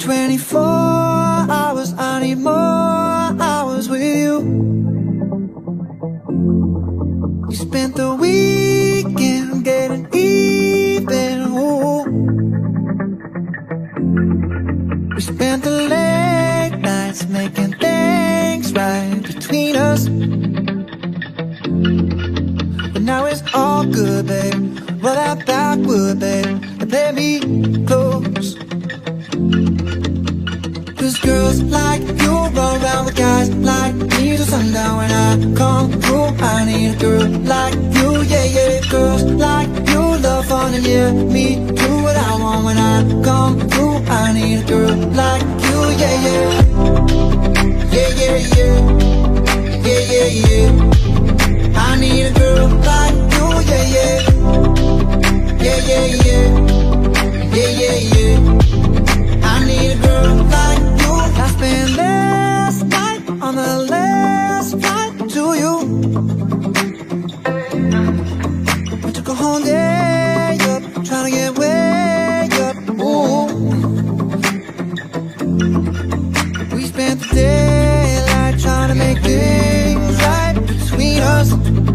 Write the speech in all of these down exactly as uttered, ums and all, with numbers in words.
twenty-four hours, I need more hours with you. You spent the weekend getting even, ooh. We spent the late nights making things right between us. But now it's all good, babe. Roll that backward, babe, and play me close. Cause girls like you run around with guys like me till sundown. When I come through, I need a girl like you, yeah, yeah. Girls like you love fun and yeah, me do what I want. When I come through, I need a girl like you, yeah, yeah. Yeah, yeah, yeah. Yeah, yeah, yeah. I need a girl like you, yeah, yeah. Yeah, yeah, yeah. Yeah, yeah, yeah. I need a girl like you. I spent last night on the last flight to you. We took a whole day up, trying to get way up, ooh. We spent the daylight trying to make things right between us.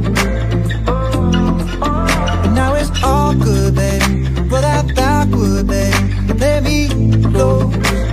But now it's all good, baby. Roll that backward, baby. Let me blow.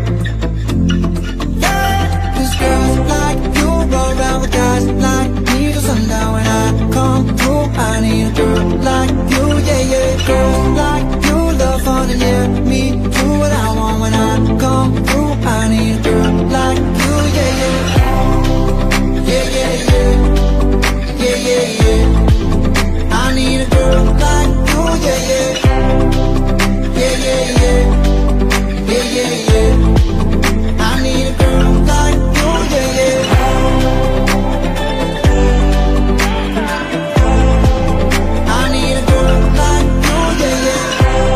Girls like you roll around with guys like me till sundown. When I come through, I need a girl like you, yeah, yeah. Girls like you love fun and yeah, me do what I want. When I come through, I need a girl like you, yeah, yeah. Yeah, yeah, yeah. Yeah, yeah, yeah. I need a girl like you, yeah, yeah. Yeah, yeah, yeah. Yeah, yeah, yeah. I need a girl like you, yeah, yeah. I need a girl like you, yeah, yeah.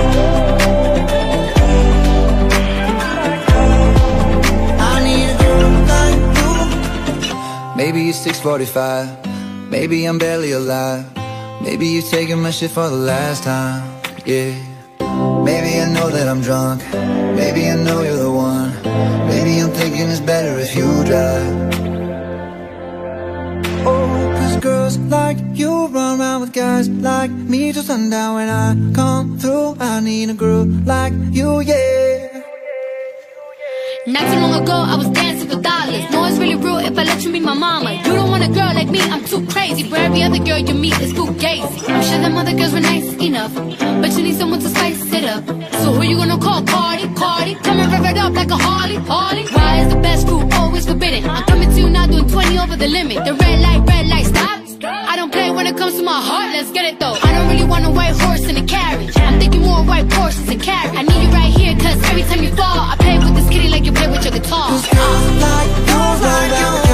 I need a girl like you. Maybe it's six forty-five. Maybe I'm barely alive. Maybe you're taking my shit for the last time, yeah. Maybe I know that I'm drunk. Maybe I know you're the one. Maybe I'm thinking it's better if you drive. Oh, cause girls like you run around with guys like me till sundown. When I come through, I need a girl like you, yeah. Not too long ago, I was dancing for dollars. No, it's really real if I let you be my mama. You don't want a girl like me, I'm too crazy. For every other girl you meet is fugazi. I'm sure them other girls were nice enough, but you need someone to spice it up. So who you gonna call? Cardi, Cardi. Come and rev it up like a Harley, Harley. Why is the best food always forbidden? I'm coming to you now doing twenty over the limit. The red light, red light, stop. I don't play when it comes to my heart, let's get it though. I don't really want a white horse in a carriage. I'm thinking more white horses and carriage. I need you right here, cause every time you fall, I play with this kitty like you play with your guitar. Cause girls like you, like you.